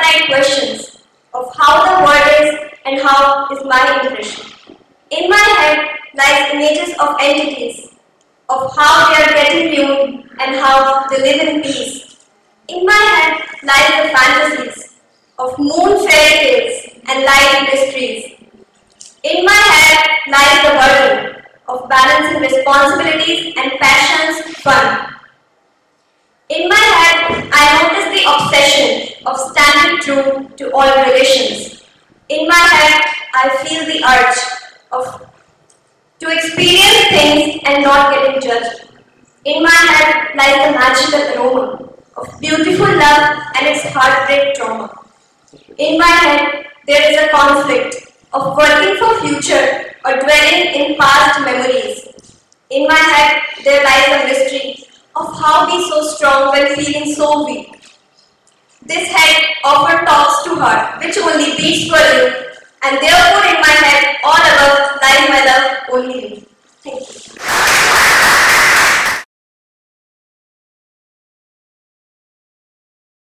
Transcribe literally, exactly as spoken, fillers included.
infinite questions of how the world is and how is my impression. In my head lies images of entities, of how they are getting viewed and how they live in peace. In my head lies the fantasies of moon fairy tales and life mysteries. In my head lies the burden of balancing responsibilities and passions fun. In my head, I notice the obsession of standing true to all relations. In my head, I feel the urge of to experience things and not getting judged. In my head lies the magical aroma of beautiful love and its heartbreak trauma. In my head, there is a conflict of working for future or dwelling in past memories. In my head, there lies a mystery of how be so strong when feeling so weak. This head often talks to heart, which only beats for you, and therefore in my head, all above lies my love only you. Thank you.